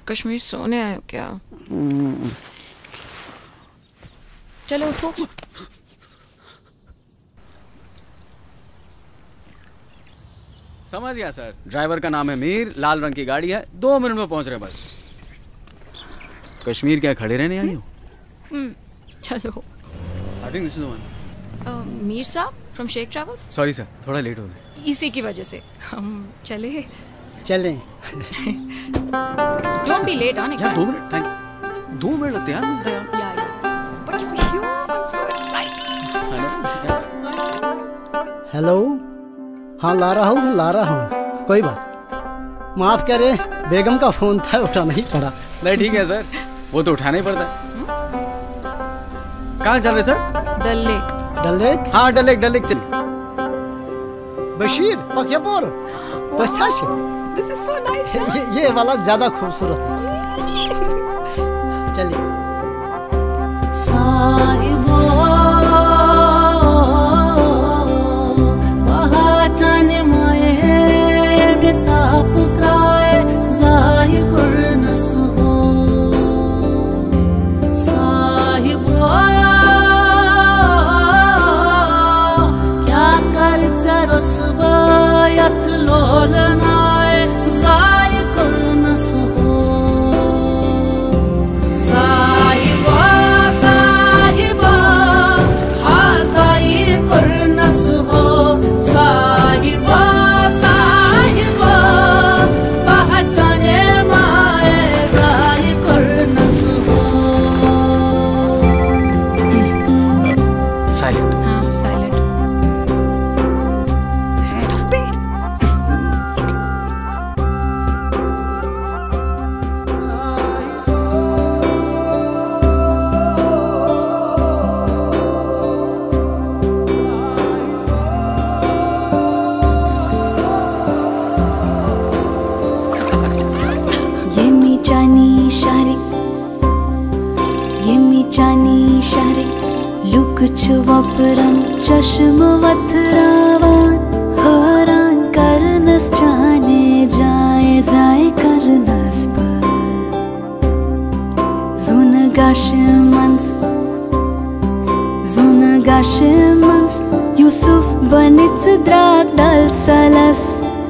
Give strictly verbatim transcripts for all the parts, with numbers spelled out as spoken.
कश्मीर सोने आए हो क्या? चलो उठो। समझ गया सर। ड्राइवर का नाम है मीर, लाल रंग की गाड़ी है, दो मिनट में पहुंच रहे बस। कश्मीर क्या खड़े रहने आई हो? हम्म, चलो। I think this is the one. Mir साहब from Sheikh travels. Sorry sir, थोड़ा लेट हो गए। इसी की वजह से हम चले चलें। Don't be late on. यार दो मिनट, थैंक दो मिनट लगते हैं मुझे यार। या या but you so excited. Hello, हाँ ला रहा हूँ ला रहा हूँ, कोई बात। माफ करे, बेगम का फोन था, उठाना ही पड़ा। नहीं ठीक है सर, वो तो उठाना ही पड़ता है। कहाँ चल रहे sir? Dal lake. Dal lake? हाँ डल लेक, डल लेक चलिए। बशीर पकियापुर बसाश। This is so nice. ये ये वाला ज्यादा खूबसूरत है। चलिए। साहिबो महाजन माये में ताप काए जाहि कुर्नसो साहिबो क्या कर चरसबायत लोलनाए जाहि कुर्नसो साहिबो साहिबो हाजाई कुर्नसो साहिबो साहिबो पहचाने माए जाहि कुर्नसो। साइलेंट। हाँ silent. Stop it. Yemi Chani Sharik Yemi Chani Sharik Luk Chuvapran Chashma Vathravan Haran Karnas Chane Jaye Zaye Karnas Par Zun Gashmans Zun Gashmans Yusuf Banit Sidrak Dal Salas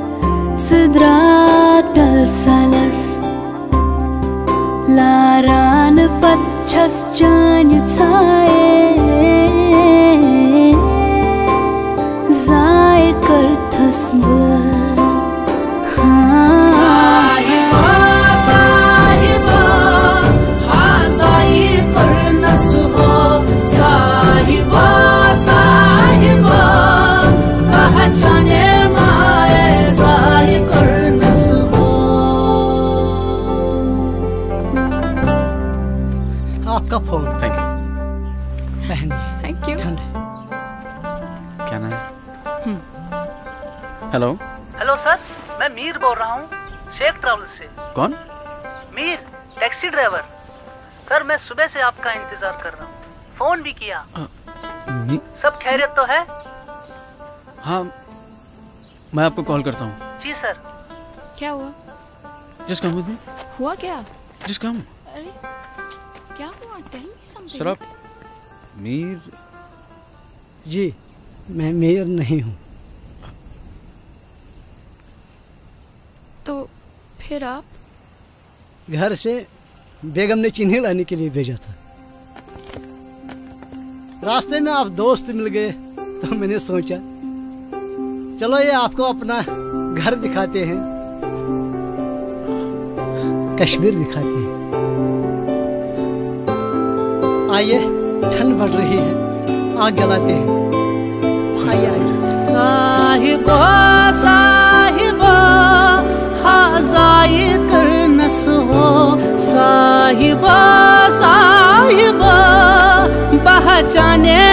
Sidrak Dal Salas Laran Pachas Chany Tsaye Zaye Karthas Bar Sahiba Sahiba Hazayi Kurnasu Sahiba Sahiba Bahachane Maye Zaye Kurnasu। आपका phone. Thank you. पहनिए। Thank you. ठंडे। क्या नाम है? Hello. Hello sir, मैं मीर बोल रहा हूँ शेख ट्रैवल्स से। कौन? Mir, taxi driver. सर मैं सुबह से आपका इंतजार कर रहा हूँ, फोन भी किया। आ, मी... सब खैरियत तो है? हाँ, मैं आपको कॉल करता हूँ। जी सर। क्या हुआ? जिस काम में हुआ क्या? जिस काम अरे क्या हुआ? Tell me something. सर आप मीर? जी मैं मीर नहीं हूँ। तो फिर आप? घर से बेगम ने चीनी लाने के लिए भेजा था। रास्ते में आप दोस्त मिल गए तो मैंने सोचा चलो ये आपको अपना घर दिखाते हैं, कश्मीर दिखाते हैं। आइए, ठंड बढ़ रही है, आग जलाते हैं। आइए आइए। साहिबो साहिबो हाजाई करनसो साहिबो साहिबो पहचाने